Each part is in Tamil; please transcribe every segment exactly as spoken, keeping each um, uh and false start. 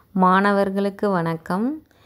மாணவர்களுக்கு வணக்கம்.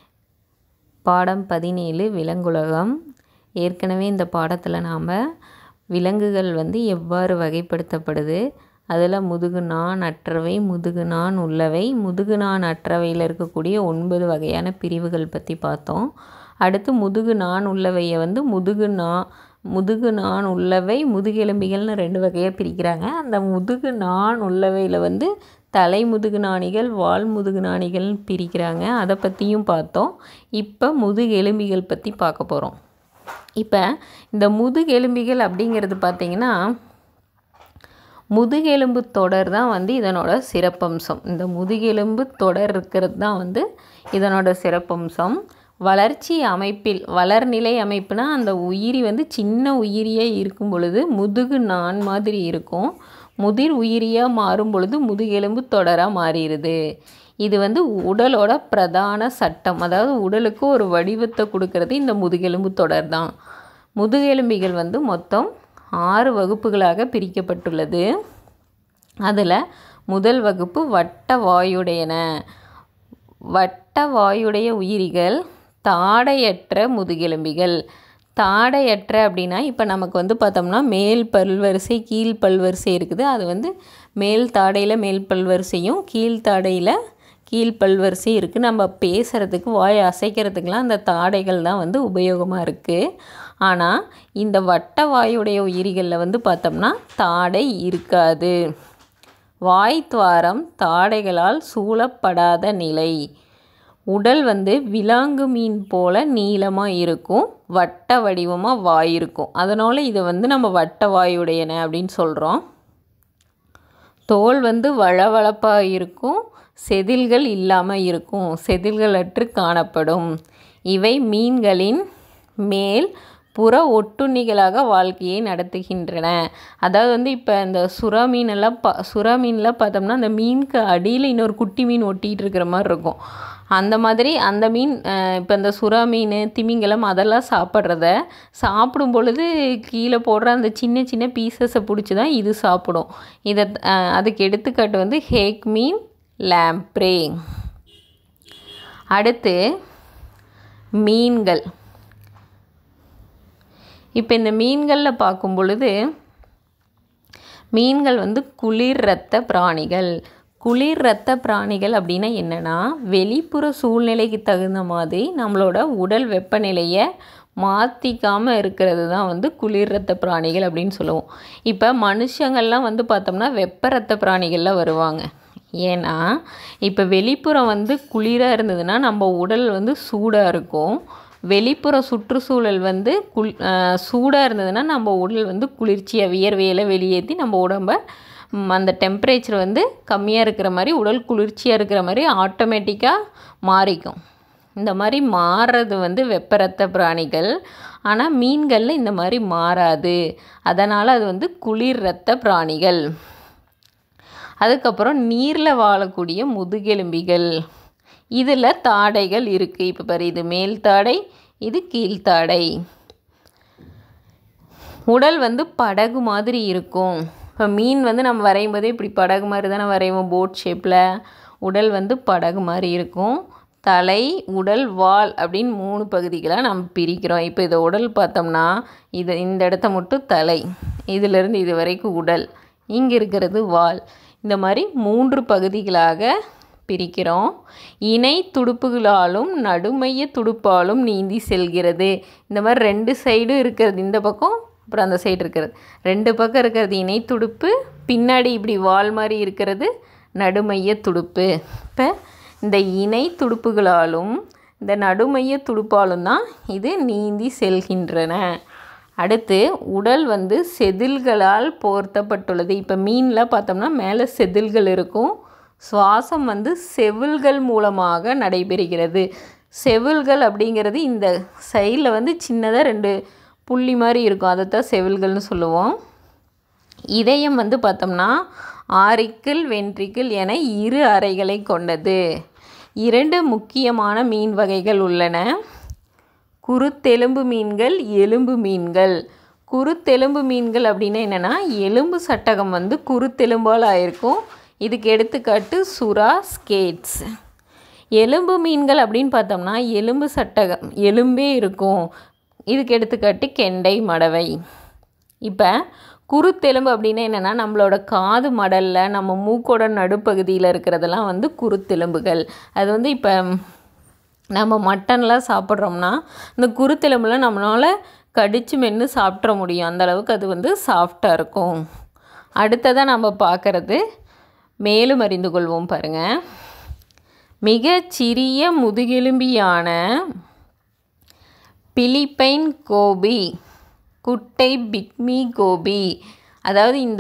பாடம் பதினேழு விலங்குலகம். ஏற்கனவே இந்த பாடத்தில் நாம் விலங்குகள் வந்து எவ்வாறு வகைப்படுத்தப்படுது, அதில் முதுகு நான் அற்றவை, முதுகு நான் உள்ளவை, முதுகு நான் அற்றவையில் இருக்கக்கூடிய ஒன்பது வகையான பிரிவுகள் பற்றி பார்த்தோம். அடுத்து முதுகு நான் உள்ளவையை வந்து முதுகு நான் முதுகு நான் உள்ளவை முதுகெலும்பிகள்னு ரெண்டு வகையாக பிரிக்கிறாங்க. அந்த முதுகு நான் உள்ளவையில் வந்து தலை முதுகு நாணிகள், வால் முதுகு நாணிகள்னு பிரிக்கிறாங்க. அதை பற்றியும் பார்த்தோம். இப்போ முதுகெலும்பிகள் பற்றி பார்க்க போகிறோம். இப்போ இந்த முதுகெலும்பிகள் அப்படிங்கிறது பார்த்திங்கன்னா, முதுகெலும்பு தொடர் தான் வந்து இதனோட சிறப்பம்சம். இந்த முதுகெலும்பு தொடர் இருக்கிறது தான் வந்து இதனோட சிறப்பம்சம். வளர்ச்சி அமைப்பில் வளர்நிலை அமைப்புனா அந்த உயிரி வந்து சின்ன உயிரியாக இருக்கும் பொழுது முதுகு நான் மாதிரி இருக்கும். முதிர் உயிரியாக மாறும் பொழுது முதுகெலும்பு தொடராக மாறிடுது. இது வந்து உடலோட பிரதான சட்டம். அதாவது உடலுக்கு ஒரு வடிவத்தை கொடுக்கறது இந்த முதுகெலும்பு தொடர் தான். முதுகெலும்பிகள் வந்து மொத்தம் ஆறு வகுப்புகளாக பிரிக்கப்பட்டுள்ளது. அதில் முதல் வகுப்பு வட்ட வாயுடையன. வட்ட வாயுடைய உயிரிகள் தாடையற்ற முதுகெலும்பிகள். தாடையற்ற அப்படின்னா இப்போ நமக்கு வந்து பார்த்தோம்னா மேல் பல்வரிசை கீழ் பல்வரிசை இருக்குது. அது வந்து மேல் தாடையில் மேல் பல்வரிசையும் கீழ் தாடையில் கீழ் பல்வரிசை இருக்குது. நம்ம பேசுகிறதுக்கு வாய் அசைக்கிறதுக்கெலாம் அந்த தாடைகள் தான் வந்து உபயோகமாக இருக்குது. ஆனால் இந்த வட்ட வாயுடைய உயிரிகளில் வந்து பார்த்தோம்னா தாடை இருக்காது. வாய் துவாரம் தாடைகளால் சூழப்படாத நிலை. உடல் வந்து விலாங்கு மீன் போல் நீளமாக இருக்கும். வட்ட வடிவமாக வாய் இருக்கும். அதனால் இதை வந்து நம்ம வட்ட வாயுடையன அப்படின்னு சொல்கிறோம். தோல் வந்து வழவழப்பாக இருக்கும். செதில்கள் இல்லாமல் இருக்கும். செதில்கள் அற்று காணப்படும். இவை மீன்களின் மேல் புற ஒட்டுண்ணிகளாக வாழ்க்கையை நடத்துகின்றன. அதாவது வந்து இப்போ இந்த சுறா மீனெல்லாம் பா சுறா மீன்லாம் பார்த்தோம்னா அந்த மீனுக்கு அடியில் இன்னொரு குட்டி மீன் ஒட்டிகிட்டு இருக்கிற மாதிரி இருக்கும். அந்த மாதிரி அந்த மீன் இப்போ இந்த சுறா மீன், திமிங்கலம் அதெல்லாம் சாப்பிட்றத சாப்பிடும் பொழுது கீழே போடுற அந்த சின்ன சின்ன பீசஸை பிடிச்சி தான் இது சாப்பிடும். இதை அதுக்கு எடுத்துக்காட்டு வந்து ஹேக் மீன், லாம்ப்ரே. அடுத்து மீன்கள். இப்போ இந்த மீன்களில் பார்க்கும் பொழுது மீன்கள் வந்து குளிர் இரத்த பிராணிகள். குளிர் இரத்த பிராணிகள் அப்படின்னா என்னென்னா, வெளிப்புற சூழ்நிலைக்கு தகுந்த மாதிரி நம்மளோட உடல் வெப்பநிலையை மாற்றிக்காமல் இருக்கிறது தான் வந்து குளிர் இரத்த பிராணிகள் அப்படின்னு சொல்லுவோம். இப்போ மனுஷங்கள்லாம் வந்து பார்த்தோம்னா வெப்ப இரத்த பிராணிகளில் வருவாங்க. ஏன்னா இப்போ வெளிப்புறம் வந்து குளிராக இருந்ததுன்னா நம்ம உடல் வந்து சூடாக இருக்கும். வெளிப்புற சுற்றுச்சூழல் வந்து குள் சூடாக இருந்ததுன்னா நம்ம உடல் வந்து குளிர்ச்சியாக வியர்வையில் வெளியேற்றி நம்ம உடம்பை அந்த டெம்பரேச்சர் வந்து கம்மியாக இருக்கிற மாதிரி உடல் குளிர்ச்சியாக இருக்கிற மாதிரி ஆட்டோமேட்டிக்காக மாறிக்கும். இந்த மாதிரி மாறுறது வந்து வெப்ப இரத்த பிராணிகள். ஆனால் மீன்களில் இந்த மாதிரி மாறாது. அதனால் அது வந்து குளிர் இரத்த பிராணிகள். அதுக்கப்புறம் நீரில் வாழக்கூடிய முதுகெலும்பிகள். இதில் தாடைகள் இருக்குது. இப்போ பாரு, இது மேல் தாடை, இது கீழ்த்தாடை. உடல் வந்து படகு மாதிரி இருக்கும். இப்போ மீன் வந்து நம்ம வரையும் போதே இப்படி படகு மாதிரி தானே வரைவோம், போட் ஷேப்பில். உடல் வந்து படகு மாதிரி இருக்கும். தலை, உடல், வால் அப்படின்னு மூணு பகுதிகளாக நம்ம பிரிக்கிறோம். இப்போ இதை உடல் பார்த்தோம்னா இது இந்த இடத்த மட்டும் தலை, இதிலிருந்து இது வரைக்கும் உடல், இங்கே இருக்கிறது வால். இந்த மாதிரி மூன்று பகுதிகளாக பிரிக்கிறோம். இணை துடுப்புகளாலும் நடுமைய துடுப்பாலும் நீந்தி செல்கிறது. இந்த மாதிரி ரெண்டு சைடும் இருக்கிறது, இந்த பக்கம் அப்புறம் அந்த சைடு இருக்கிறது, ரெண்டு பக்கம் இருக்கிறது இணை துடுப்பு, பின்னாடி இப்படி வால் மாதிரி இருக்கிறது நடுமைய துடுப்பு. இப்போ இந்த இணை துடுப்புகளாலும் இந்த நடுமைய துடுப்பாலும் தான் இது நீந்தி செல்கின்றன. அடுத்து உடல் வந்து செதில்களால் போர்த்தப்பட்டுள்ளது. இப்போ மீனில் பார்த்தோம்னா மேலே செதில்கள் இருக்கும். சுவாசம் வந்து செவில்கள் மூலமாக நடைபெறுகிறது. செவில்கள் அப்படிங்கிறது இந்த சைடில் வந்து சின்னதாக ரெண்டு புள்ளி மாதிரி இருக்கும். அதைத்தான் செவில்கள்னு சொல்லுவோம். இதயம் வந்து பார்த்தோம்னா ஆரிக்கிள், வென்ட்ரிக்கிள் என இரு அறைகளை கொண்டது. இரண்டு முக்கியமான மீன் வகைகள் உள்ளன. குருத்தெலும்பு மீன்கள், எலும்பு மீன்கள். குருத்தெலும்பு மீன்கள் அப்படின்னா என்னென்னா, எலும்பு சட்டகம் வந்து குருத்தெலும்பால் ஆயிருக்கும். இதுக்கு எடுத்துக்காட்டு சுறா, ஸ்கேட்ஸ். எலும்பு மீன்கள் அப்படின்னு பார்த்தோம்னா எலும்பு சட்டகம் எலும்பே இருக்கும். இதுக்கு எடுத்துக்காட்டு கெண்டை, மடவை. இப்போ குருத்தெலும்பு அப்படின்னா என்னென்னா நம்மளோட காது மடலில் நம்ம மூக்கோட நடுப்பகுதியில் இருக்கிறதெல்லாம் வந்து குருத்தெலும்புகள். அது வந்து இப்போ நம்ம மட்டன்லாம் சாப்பிட்றோம்னா இந்த குருத்தெலும்புலாம் நம்மளால் கடிச்சு மென்று சாப்பிட்ற முடியும். அந்தளவுக்கு அது வந்து சாஃப்டாக இருக்கும். அடுத்ததாக நம்ம பார்க்குறது மேலும் அறிந்து கொள்வோம் பாருங்கள். மிகச்சிறிய முதுகெலும்பியான பிலிப்பைன் கோபி, குட்டை பிக்மி கோபி, அதாவது இந்த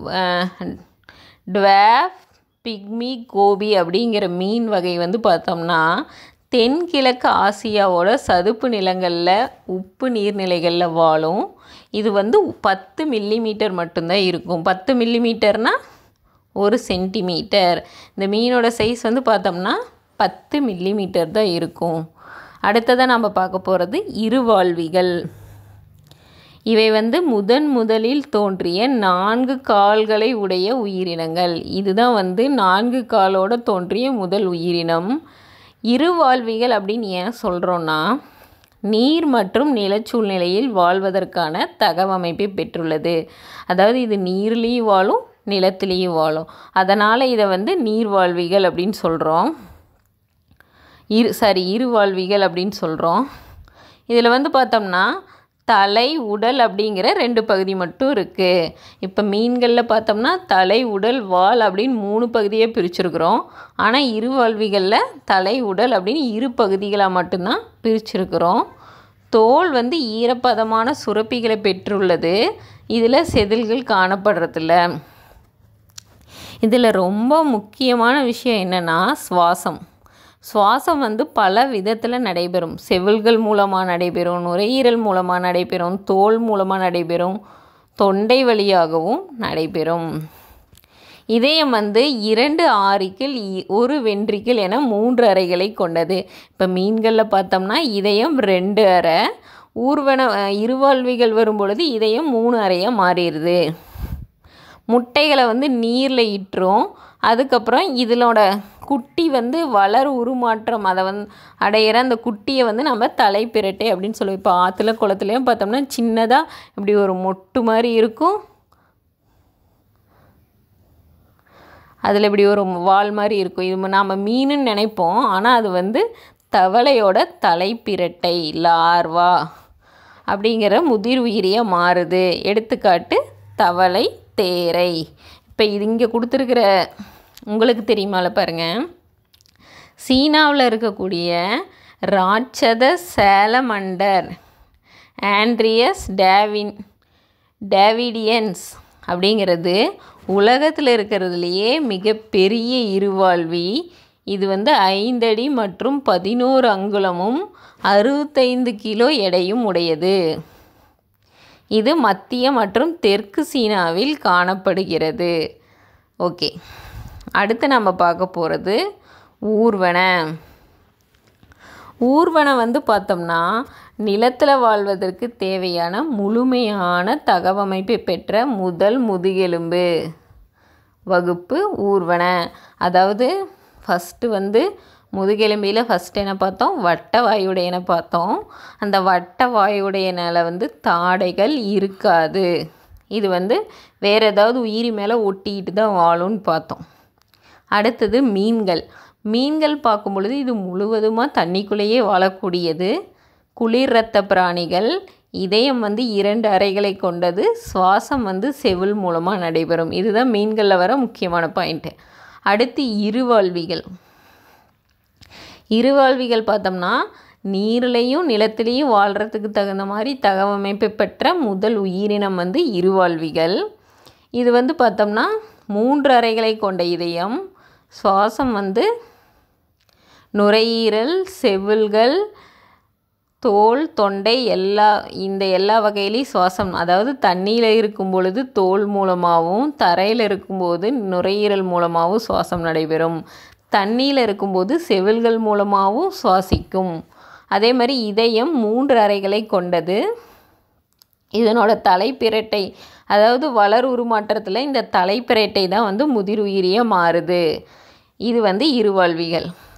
டுவார்ஃப் பிக்மி கோபி அப்படிங்கிற மீன் வகை வந்து பார்த்தோம்னா தென்கிழக்கு ஆசியாவோட சதுப்பு நிலங்களில் உப்பு நீர்நிலைகளில் வாழும். இது வந்து பத்து மில்லிமீட்டர் மட்டும்தான் இருக்கும். பத்து மில்லிமீட்டர்னால் ஒரு சென்டிமீட்டர். இந்த மீனோட சைஸ் வந்து பார்த்தோம்னா பத்து மில்லிமீட்டர் தான் இருக்கும். அடுத்ததாக நம்ம பார்க்க போகிறது இருவாழ்விகள். இவை வந்து முதன் முதலில் தோன்றிய நான்கு கால்களை உடைய உயிரினங்கள். இதுதான் வந்து நான்கு காலோடு தோன்றிய முதல் உயிரினம். இருவாழ்விகள் அப்படின்னு ஏன் சொல்கிறோன்னா நீர் மற்றும் நிலச்சூழ்நிலையில் வாழ்வதற்கான தகவமைப்பை பெற்றுள்ளது. அதாவது இது நீர்லேயும் வாழும், நிலத்திலையும் வாழும். அதனால் இதை வந்து நீர்வாழ்விகள் அப்படின்னு சொல்கிறோம். இரு சாரி இருவாழ்விகள் அப்படின்னு சொல்கிறோம். இதில் வந்து பார்த்தோம்னா தலை, உடல் அப்படிங்கிற ரெண்டு பகுதி மட்டும் இருக்குது. இப்போ மீன்களில் பார்த்தோம்னா தலை, உடல், வால் அப்படின்னு மூணு பகுதியை பிரிச்சுருக்குறோம். ஆனால் இருவாழ்விகளில் தலை, உடல் அப்படின்னு இரு பகுதிகளாக மட்டும்தான் பிரிச்சுருக்குறோம். தோல் வந்து ஈரப்பதமான சுரப்பிகளை பெற்றுள்ளது. இதில் செதில்கள் காணப்படுறதில்ல. இதில் ரொம்ப முக்கியமான விஷயம் என்னென்னா சுவாசம். சுவாசம் வந்து பல விதத்தில் நடைபெறும். செவில்கள் மூலமாக நடைபெறும், நுரையீரல் மூலமாக நடைபெறும், தோல் மூலமாக நடைபெறும், தொண்டை வழியாகவும் நடைபெறும். இதயம் வந்து இரண்டு ஆரிக்கிள், ஒரு வென்ட்ரிக்கிள் என மூன்று அறைகளை கொண்டது. இப்போ மீன்களில் பார்த்தோம்னா இதயம் ரெண்டு அறை, ஊர்வன இருவாழ்விகள் வரும்பொழுது இதயம் மூணு அறையாக மாறிடுது. முட்டைகளை வந்து நீரில் இட்டுரும். அதுக்கப்புறம் இதனோட குட்டி வந்து வளர் உருமாற்றம் அதை வந்து அடையிற அந்த குட்டியை வந்து நம்ம தலைப்பிரட்டை அப்படின்னு சொல்லுவோம். இப்போ ஆற்றுல குளத்துலையும் பார்த்தோம்னா சின்னதாக இப்படி ஒரு மொட்டு மாதிரி இருக்கும். அதில் இப்படி ஒரு வால் மாதிரி இருக்கும். இது நாம் மீனுன்னு நினைப்போம். ஆனால் அது வந்து தவளையோட தலைப்பிரட்டை, லார்வா அப்படிங்கிற முதிர் உயிரியாக மாறுது. எடுத்துக்காட்டு தவளை, தேரை. இப்போ இது இங்கே கொடுத்துருக்கிற உங்களுக்கு தெரியுமால பாருங்கள். சீனாவில் இருக்கக்கூடிய ராட்சத சேலமண்டர் ஆண்ட்ரியஸ் டேவின் டேவிடியன்ஸ் அப்படிங்கிறது உலகத்தில் இருக்கிறதுலையே மிகப்பெரிய இருவாழ்வி. இது வந்து ஐந்தடி மற்றும் பதினோரு அங்குலமும் அறுபத்தைந்து கிலோ எடையும் உடையது. இது மத்திய மற்றும் தெற்கு சீனாவில் காணப்படுகிறது. ஓகே, அடுத்து நம்ம பார்க்க போகிறது ஊர்வன. ஊர்வனை வந்து பார்த்தோம்னா நிலத்தில் வாழ்வதற்கு தேவையான முழுமையான தகவமைப்பை பெற்ற முதல் முதுகெலும்பு வகுப்பு ஊர்வன. அதாவது ஃபஸ்ட்டு வந்து முதுகெலும்பியில் ஃபஸ்ட்டு என்ன பார்த்தோம், வட்ட வாயுடையனை பார்த்தோம். அந்த வட்ட வாயுடையனால் வந்து தாடைகள் இருக்காது. இது வந்து வேறு ஏதாவது உயிரி மேலே ஒட்டிக்கிட்டு தான் வாழும்னு பார்த்தோம். அடுத்தது மீன்கள். மீன்கள் பார்க்கும் பொழுது இது முழுவதுமாக தண்ணிக்குள்ளேயே வாழக்கூடியது. குளிர் இரத்த பிராணிகள். இதயம் வந்து இரண்டு அறைகளை கொண்டது. சுவாசம் வந்து செவில் மூலமாக நடைபெறும். இதுதான் மீன்களில் வர முக்கியமான பாயிண்ட்டு. அடுத்து இருவாழ்விகள். இருவாழ்விகள் பார்த்தோம்னா நீர்லையும் நிலத்திலையும் வாழ்கிறதுக்கு தகுந்த மாதிரி தகவமைப்பை பெற்ற முதல் உயிரினம் வந்து இருவாழ்விகள். இது வந்து பார்த்தோம்னா மூன்று அறைகளை கொண்ட இதயம். சுவாசம் வந்து நுரையீரல், செவில்கள், தோல், தொண்டை எல்லா இந்த எல்லா வகையிலையும் சுவாசம், அதாவது தண்ணியில் இருக்கும் பொழுது தோல் மூலமாகவும், தரையில் இருக்கும்போது நுரையீரல் மூலமாகவும் சுவாசம் நடைபெறும். தண்ணியில் இருக்கும்போது செவில்கள் மூலமாகவும் சுவாசிக்கும். அதே மாதிரி இதயம் மூன்று அறைகளை கொண்டது. இதனோட தலைப்பிரட்டை, அதாவது வளர் உருமாற்றத்தில் இந்த தலைப்பிரட்டை தான் வந்து முதிர் உயிரியாக மாறுது. இது வந்து இருவாழ்விகள்.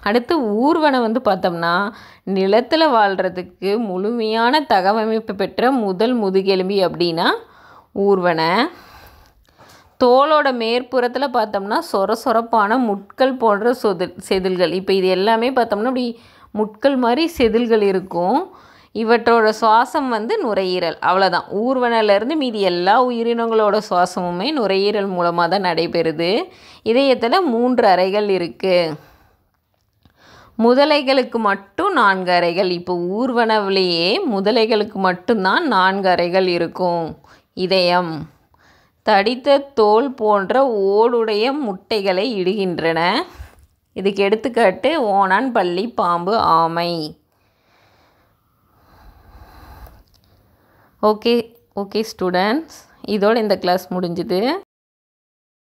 அடுத்து ஊர்வனை வந்து பார்த்தோம்னா நிலத்தில் வாழ்கிறதுக்கு முழுமையான தகவமைப்பு பெற்ற முதல் முதுகெலும்பி அப்படின்னா ஊர்வனை. தோலோட மேற்புறத்தில் பார்த்தோம்னா சொர சொரப்பான முட்கள் போன்ற சொதில் செதில்கள். இப்போ இது எல்லாமே பார்த்தோம்னா இப்படி முட்கள் மாதிரி செதில்கள் இருக்கும். இவற்றோட சுவாசம் வந்து நுரையீரல். அவ்வளோதான். ஊர்வனையிலேருந்து மீதி எல்லா உயிரினங்களோட சுவாசமுமே நுரையீரல் மூலமாக தான் நடைபெறுது. இதயத்தில் மூன்று அறைகள் இருக்குது. முதலைகளுக்கு மட்டும் நான்கு அறைகள். இப்போ ஊர்வனவிலேயே முதலைகளுக்கு மட்டும்தான் நான்கு அறைகள் இருக்கும். இதயம் தடித்த தோல் போன்ற ஓடுடைய முட்டைகளை இடுகின்றன. இதுக்கு எடுத்துக்காட்டு ஓணான், பல்லி, பாம்பு, ஆமை. ஓகே ஓகே ஸ்டூடெண்ட்ஸ், இதோட இந்த கிளாஸ் முடிஞ்சுது.